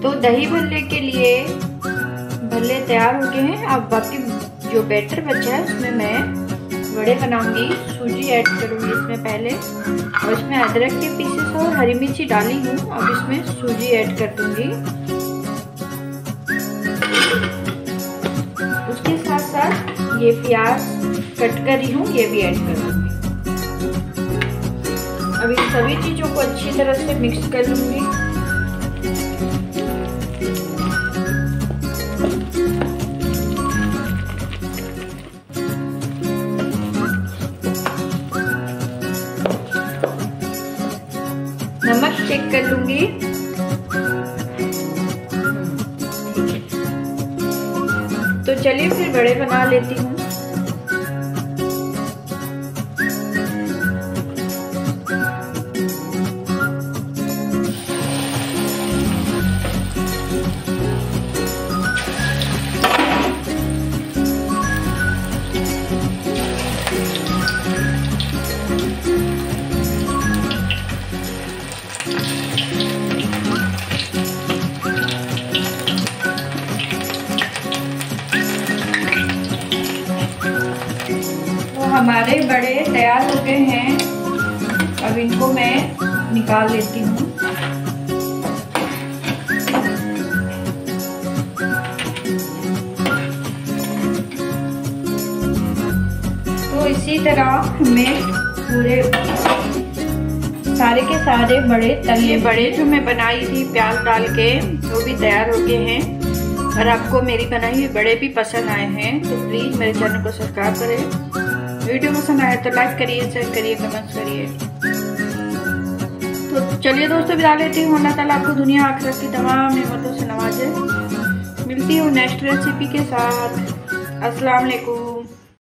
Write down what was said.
तो दही भल्ले के लिए भल्ले तैयार हो गए हैं। अब बाकी जो बैटर बचा है उसमें मैं वड़े बनाऊंगी। सूजी ऐड करूंगी इसमें पहले, और इसमें अदरक के पीसेस और हरी मिर्ची डाली हूँ। अब इसमें सूजी ऐड कर दूंगी। उसके साथ साथ ये प्याज कट करी हूँ, ये भी ऐड कर दूंगी। अब इन सभी चीजों को अच्छी तरह से मिक्स कर लूंगी। नमक चेक कर लूंगी। तो चलिए फिर बड़े बना लेती हूँ। हमारे बड़े तैयार हो गए हैं। अब इनको मैं निकाल लेती हूँ। तो इसी तरह हमें पूरे सारे के सारे बड़े तले बड़े जो मैं बनाई थी प्याज डाल के, वो भी तैयार हो गए हैं। और आपको मेरी बनाई हुई बड़े भी पसंद आए हैं तो प्लीज़ मेरे चैनल को सब्सक्राइब करें। वीडियो पसंद आए तो लाइक करिए, शेयर करिए, कमेंट्स करिए। तो चलिए दोस्तों विदा लेती हूँ। अल्लाह ताला आपको दुनिया आखिरत की तमाम नेमतों से नवाजे। मिलती हूँ नेक्स्ट रेसिपी के साथ। अस्सलाम वालेकुम।